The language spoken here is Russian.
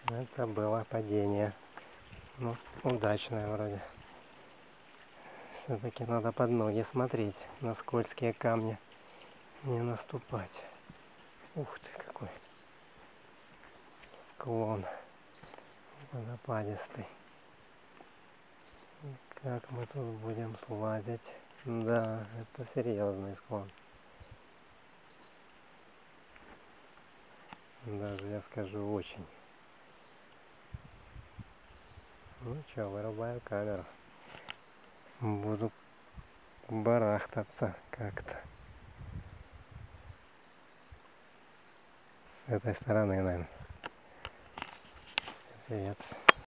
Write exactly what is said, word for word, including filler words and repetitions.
Это было падение. Ну, удачное вроде. Все-таки надо под ноги смотреть, на скользкие камни не наступать. Ух ты, какой склон водопадистый. Как мы тут будем слазить? Да, это серьезный склон. Даже я скажу очень. Ну что, вырубаю камеру. Буду барахтаться как-то. С этой стороны, наверное. Привет.